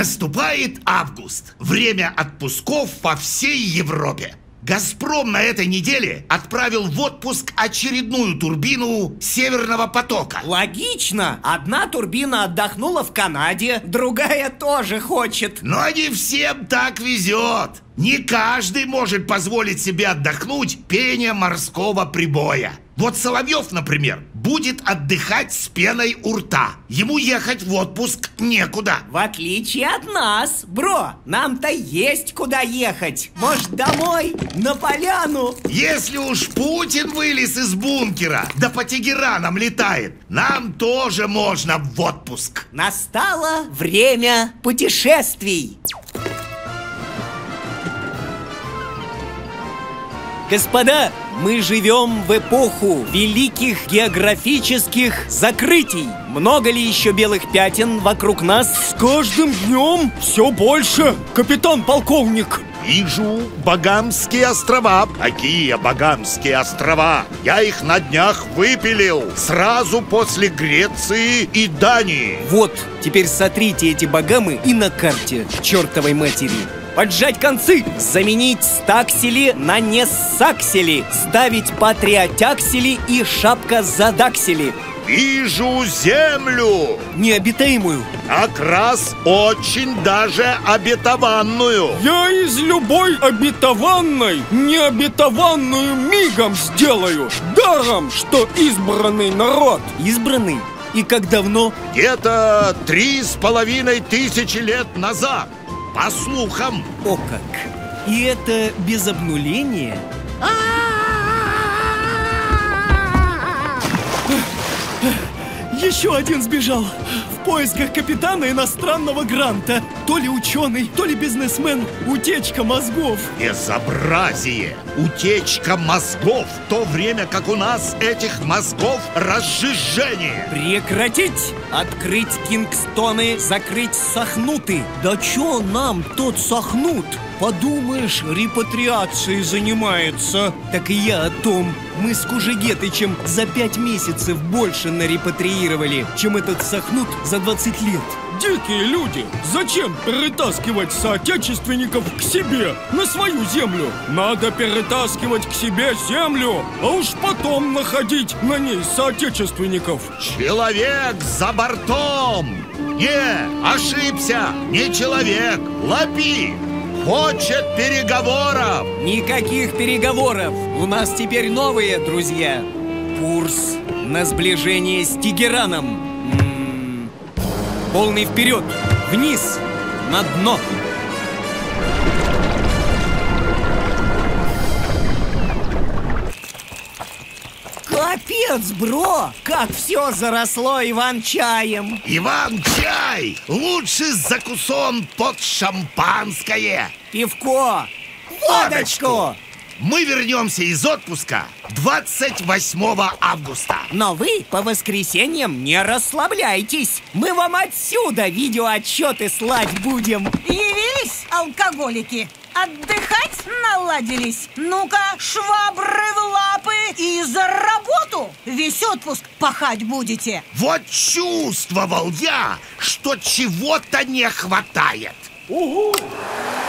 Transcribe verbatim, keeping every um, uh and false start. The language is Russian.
Наступает август. Время отпусков по всей Европе. «Газпром» на этой неделе отправил в отпуск очередную турбину «Северного потока». Логично. Одна турбина отдохнула в Канаде, другая тоже хочет. Но не всем так везет. Не каждый может позволить себе отдохнуть пение морского прибоя. Вот Соловьев, например, будет отдыхать с пеной у рта. Ему ехать в отпуск некуда. В отличие от нас, бро, нам-то есть куда ехать. Может, домой, на поляну? Если уж Путин вылез из бункера, да по Тегеранам летает, нам тоже можно в отпуск. Настало время путешествий. Господа, мы живем в эпоху великих географических закрытий. Много ли еще белых пятен вокруг нас? С каждым днем все больше, капитан-полковник. Вижу Багамские острова. Какие Багамские острова? Я их на днях выпилил. Сразу после Греции и Дании. Вот, теперь сотрите эти Багамы и на карте, к чертовой матери. Поджать концы, заменить стаксели на нессаксели, ставить патриотяксели и шапка задаксели. Вижу землю. Необитаемую. Как раз очень даже обетованную. Я из любой обетованной необетованную мигом сделаю. Даром, что избранный народ. Избранный? И как давно? Где-то три с половиной тысячи лет назад. По слухам. О как! И это без обнуления? Еще один сбежал в поисках капитана иностранного гранта. То ли ученый, то ли бизнесмен. Утечка мозгов. Безобразие! Утечка мозгов, в то время как у нас этих мозгов разжижение. Прекратить! Открыть Кингстоны, закрыть Сахнуты. Да чё нам тот Сахнут? Подумаешь, репатриацией занимается. Так и я о том. Мы с Кужегетычем за пять месяцев больше нарепатриировали, чем этот Сахнут за двадцать лет. Дикие люди! Зачем перетаскивать соотечественников к себе, на свою землю? Надо перетаскивать к себе землю, а уж потом находить на ней соотечественников. Человек за бортом! Не, ошибся! Не человек! Лапи! Хочет переговоров! Никаких переговоров! У нас теперь новые друзья. Курс на сближение с Тегераном. М-м-м. Полный вперед! Вниз! На дно! Капец, бро! Как все заросло Иван-чаем! Иван-чай! Лучший закусон под шампанское! Пивко! Водочку! Мы вернемся из отпуска двадцать восьмого августа. Но вы по воскресеньям не расслабляйтесь. Мы вам отсюда видеоотчеты слать будем. Явились алкоголики. Отдыхать наладились. Ну-ка, швабры в лапы и за работу. Весь отпуск пахать будете. Вот чувствовал я, что чего-то не хватает. Угу!